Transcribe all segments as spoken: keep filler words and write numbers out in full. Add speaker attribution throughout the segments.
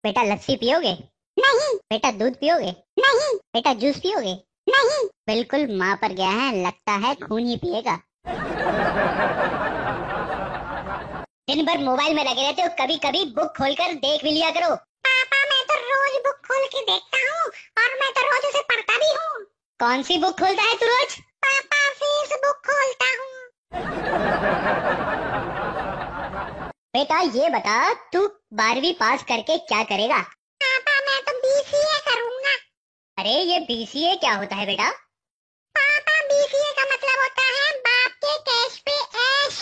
Speaker 1: बेटा लस्सी पियोगे?
Speaker 2: नहीं।
Speaker 1: बेटा दूध पियोगे?
Speaker 2: नहीं।
Speaker 1: बेटा जूस पियोगे?
Speaker 2: नहीं।
Speaker 1: बिल्कुल माँ पर गया है, लगता है खून ही पिएगा। दिन भर मोबाइल में लगे रहते हो, कभी कभी बुक खोलकर देख भी लिया करो।
Speaker 2: पापा मैं तो रोज बुक खोल के देखता हूँ और मैं तो रोज उसे पढ़ता भी हूँ।
Speaker 1: कौन सी बुक खोलता है तू रोज?
Speaker 2: पापा फेसबुक खोलता हूँ।
Speaker 1: बेटा ये बता, तू बारहवीं पास करके क्या करेगा?
Speaker 2: पापा मैं तो बीसीए करूँगा।
Speaker 1: अरे ये बीसीए क्या होता है बेटा?
Speaker 2: पापा बीसीए का मतलब होता है बाप के कैश पे ऐश।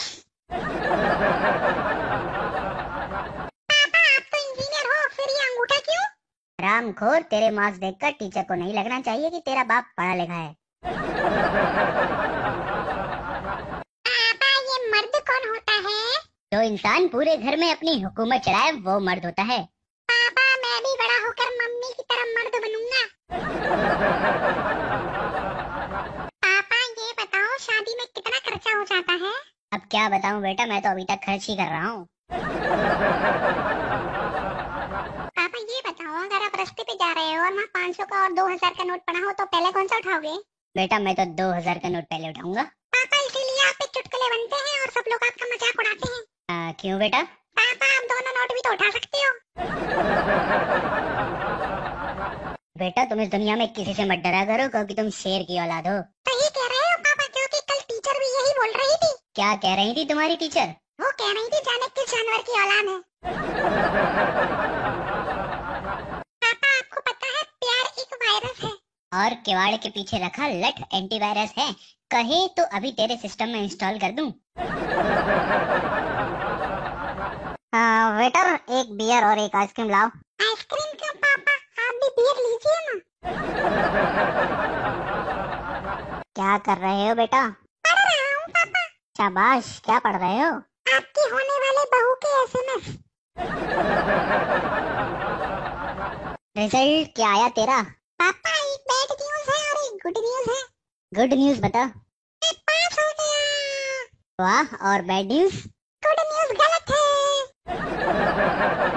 Speaker 2: पापा आप तो इंजीनियर हो, फिर ये अंगूठा क्यों?
Speaker 1: रामखोर, तेरे मार्क्स देखकर टीचर को नहीं लगना चाहिए कि तेरा बाप पढ़ा लिखा है।
Speaker 2: पापा ये मर्द कौन होता है?
Speaker 1: जो इंसान पूरे घर में अपनी हुकूमत चलाए वो मर्द होता है।
Speaker 2: पापा मैं भी बड़ा होकर मम्मी की तरह मर्द बनूंगा। पापा ये बताओ शादी में कितना खर्चा हो जाता है?
Speaker 1: अब क्या बताऊं बेटा, मैं तो अभी तक खर्च ही कर रहा हूँ।
Speaker 2: पापा ये बताओ अगर आप रास्ते पे जा रहे हो और वहाँ पाँच सौ का और दो हजार का नोट पड़ा हो तो पहले कौन सा उठाओगे?
Speaker 1: बेटा मैं तो दो हजार का नोट पहले उठाऊंगा।
Speaker 2: पापा इसीलिए आप पे चुटकुले बनते हैं और सब लोग आपका मजाक उड़ाते हैं।
Speaker 1: आ, क्यों बेटा?
Speaker 2: पापा आप दोनों नोट भी तो उठा सकते हो।
Speaker 1: बेटा तुम इस दुनिया में किसी से मत डरा करो, क्योंकि तुम शेर की औलाद हो।
Speaker 2: सही कह रहे हो पापा, क्योंकि कल टीचर भी यही बोल रही थी।
Speaker 1: क्या कह रही थी तुम्हारी टीचर?
Speaker 2: वो कह रही थी जाने किस जानवर की औलाद है। पापा आपको पता है प्यार एक वायरस है
Speaker 1: और किवाड़ के पीछे रखा लठ एंटीवायरस है। कहे तो अभी तेरे सिस्टम में इंस्टॉल कर दूं। हाँ वेटर, एक बियर और एक आइसक्रीम लाओ।
Speaker 2: आइसक्रीम क्यों पापा, आप भी बियर लीजिए ना।
Speaker 1: क्या कर रहे हो बेटा?
Speaker 2: पढ़ रहा हूँ पापा।
Speaker 1: शाबाश, क्या पढ़ रहे हो?
Speaker 2: आपकी होने वाले बहू के एसएमएस।
Speaker 1: रिजल्ट क्या आया तेरा?
Speaker 2: पापा एक बैड न्यूज है और एक गुड न्यूज है।
Speaker 1: गुड न्यूज बता।
Speaker 2: मैं पास हो गया।
Speaker 1: वाह, और बैड न्यूज?
Speaker 2: गुड न्यूज गलत है।